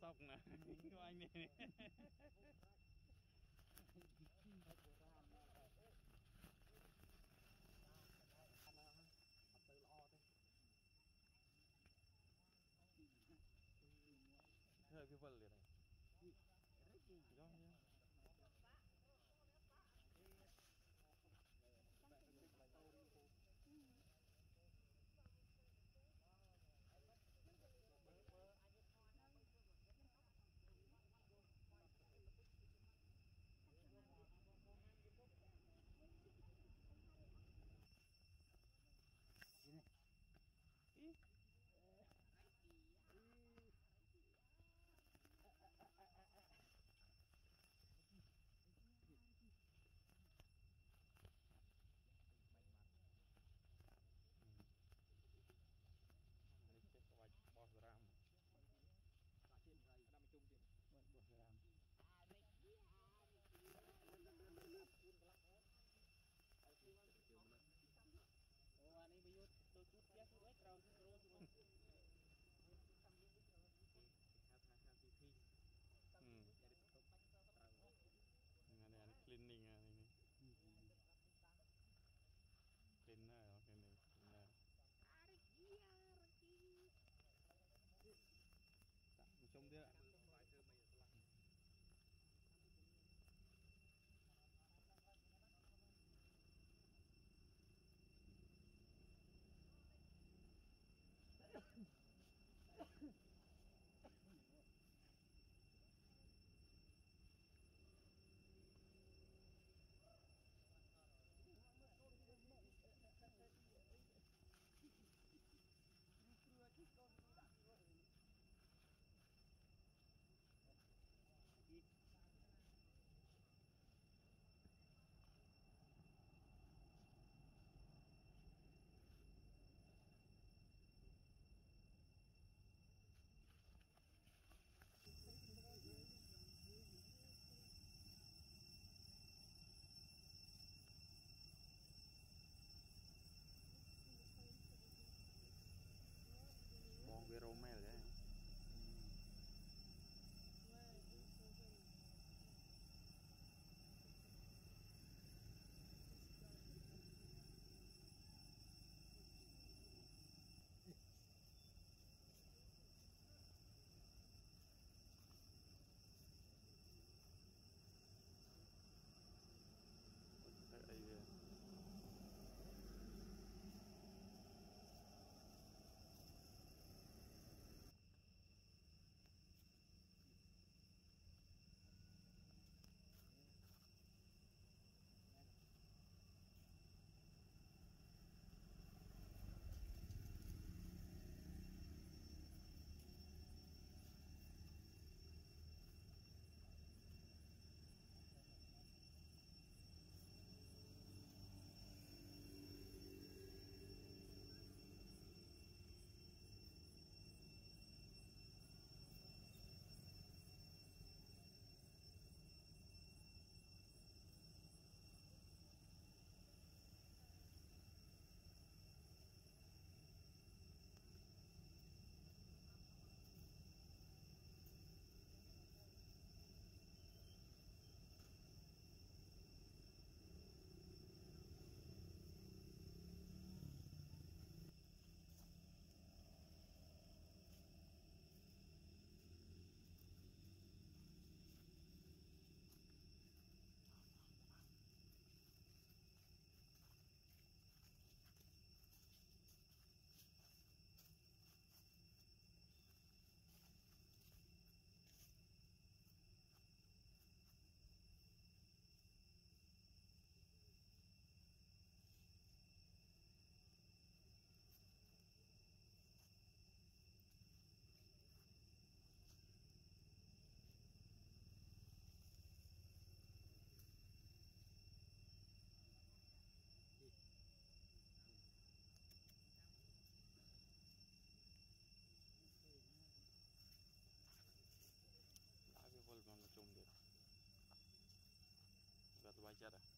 tóc nè của anh này hơi cái vật liền này do nhá ý bò ram trên này đang chung tiền bò ram anh ấy bây giờ tôi chút ghét tôi ấy trâu tôi luôn này anh cleaning này cleaner ok này cleaner trông đi ạ bong về Romel đấy đây cái vol mà chung được gạt vài chặt à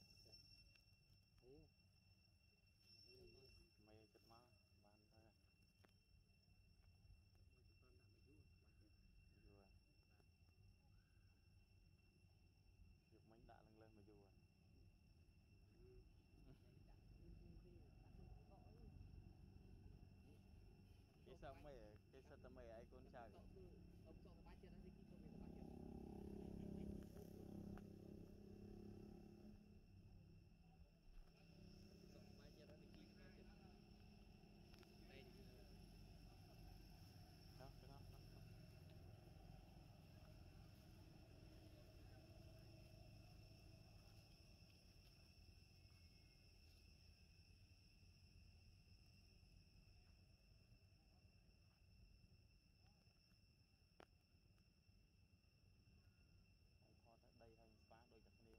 mày chặt má bàn thôi rồi sợ mày cái sợ tao mày ai con trai ông cho cái bát chân đi kia cái bát chân bát chân đó đi kia cái bát chân đây đó cái đóพอđây hay phá đôi chặt này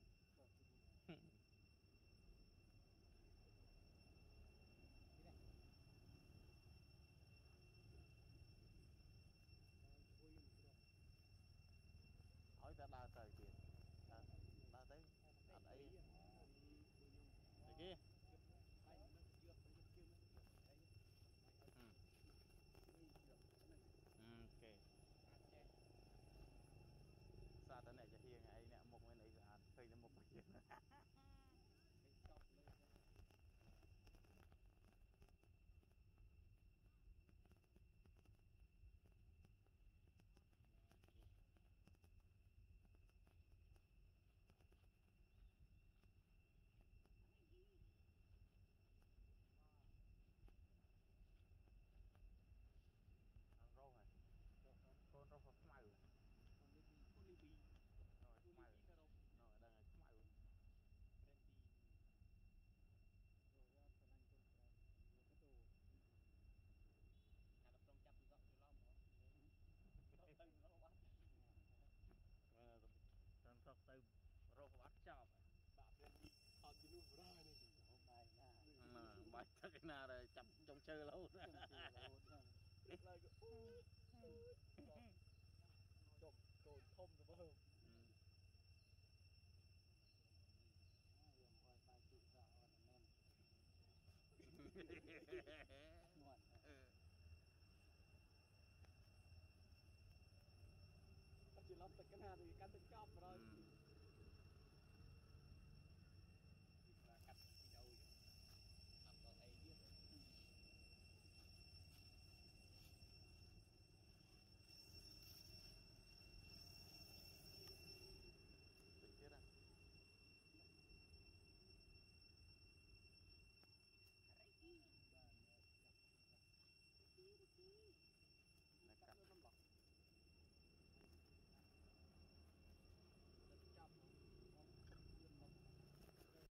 hỏi ta đa trời kìa đa tới ở đây đây kia ok sao tới này cho hiền ấy nè một bên này là cây nó một bên rau này con rau phật màu con ly bì rồi đang là màu bên bì rồi ra phần anh con cái cái đồ đập trong chắp dọn cho long đó Tân sọc từ rau bắt chọc bạn bên đi còn cái núm roi này hôm nay bài chắc cái nào rồi chậm trong chơi lâu lời